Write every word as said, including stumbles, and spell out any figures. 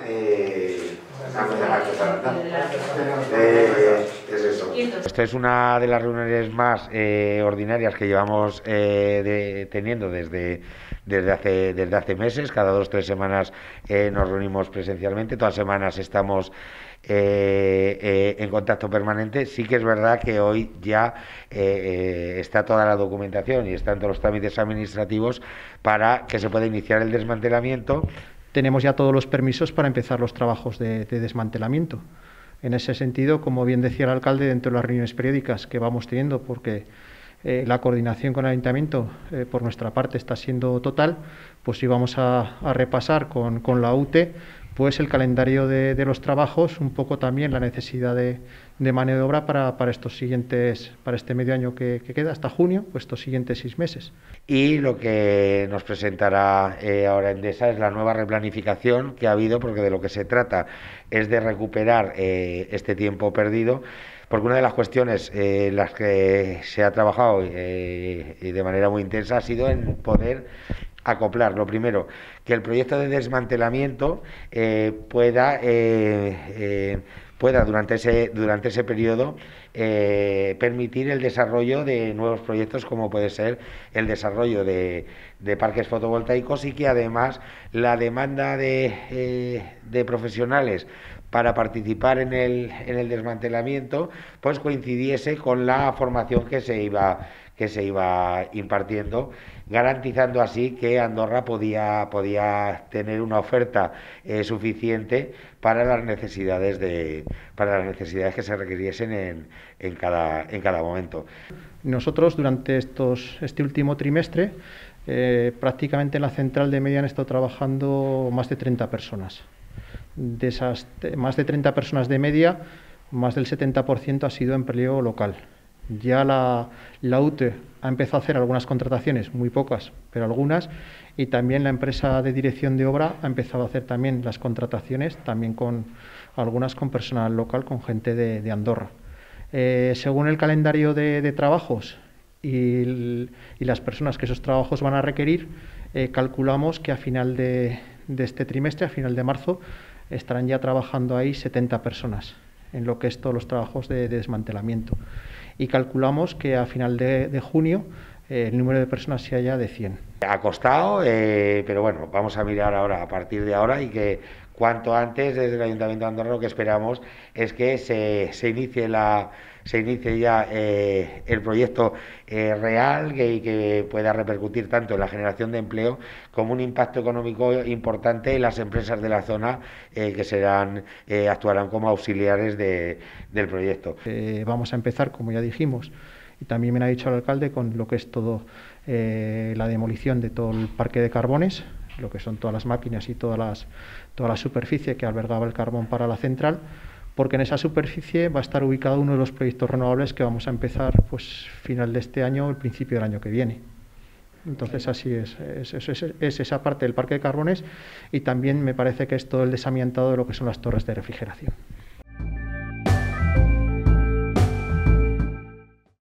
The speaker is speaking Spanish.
eh, a empezar a empezar. Eh, es eso. Esta es una de las reuniones más eh, ordinarias que llevamos eh, de, teniendo desde, desde, hace, desde hace meses. Cada dos o tres semanas eh, nos reunimos presencialmente. Todas las semanas estamos eh, eh, en contacto permanente. Sí que es verdad que hoy ya eh, eh, está toda la documentación y están todos los trámites administrativos para que se pueda iniciar el desmantelamiento. Tenemos ya todos los permisos para empezar los trabajos de, de desmantelamiento. En ese sentido, como bien decía el alcalde, dentro de las reuniones periódicas que vamos teniendo, porque eh, la coordinación con el ayuntamiento eh, por nuestra parte está siendo total, pues íbamos a, a repasar con, con la U T E pues el calendario de, de los trabajos, un poco también la necesidad de, de mano de obra para, para estos siguientes, para este medio año que, que queda, hasta junio, pues estos siguientes seis meses. Y lo que nos presentará eh, ahora Endesa es la nueva replanificación que ha habido, porque de lo que se trata es de recuperar eh, este tiempo perdido, porque una de las cuestiones en eh, las que se ha trabajado eh, y de manera muy intensa ha sido en poder acoplar, lo primero, que el proyecto de desmantelamiento eh, pueda, eh, eh, pueda durante ese, durante ese periodo eh, permitir el desarrollo de nuevos proyectos, como puede ser el desarrollo de, de parques fotovoltaicos, y que además la demanda de, eh, de profesionales para participar en el, en el desmantelamiento pues coincidiese con la formación que se iba que se iba impartiendo, garantizando así que Andorra podía, podía tener una oferta eh, suficiente para las necesidades de para las necesidades que se requiriesen en, en cada en cada momento. Nosotros durante estos este último trimestre eh, prácticamente en la central de media han estado trabajando más de treinta personas. De esas más de treinta personas de media, más del setenta por ciento ha sido empleo local. Ya la, la U T E ha empezado a hacer algunas contrataciones, muy pocas, pero algunas, y también la empresa de dirección de obra ha empezado a hacer también las contrataciones, también con algunas con personal local, con gente de, de Andorra. Eh, según el calendario de, de trabajos y, el, y las personas que esos trabajos van a requerir, eh, calculamos que a final de, de este trimestre, a final de marzo, estarán ya trabajando ahí setenta personas en lo que es todos los trabajos de, de desmantelamiento. Y calculamos que a final de, de junio eh, el número de personas sea ya de cien. Ha costado, eh, pero bueno, vamos a mirar ahora, a partir de ahora, y que cuanto antes desde el Ayuntamiento de Andorra lo que esperamos es que se, se inicie la se inicie ya eh, el proyecto eh, real que, y que pueda repercutir tanto en la generación de empleo como un impacto económico importante en las empresas de la zona eh, que serán eh, actuarán como auxiliares de, del proyecto. Eh, vamos a empezar, como ya dijimos, y también me ha dicho el alcalde, con lo que es todo eh, la demolición de todo el parque de carbones, lo que son todas las máquinas y todas las, toda la superficie que albergaba el carbón para la central, porque en esa superficie va a estar ubicado uno de los proyectos renovables que vamos a empezar pues final de este año o el principio del año que viene. Entonces así es, es, es, es esa parte del parque de carbones, y también me parece que es todo el desamiantado de lo que son las torres de refrigeración.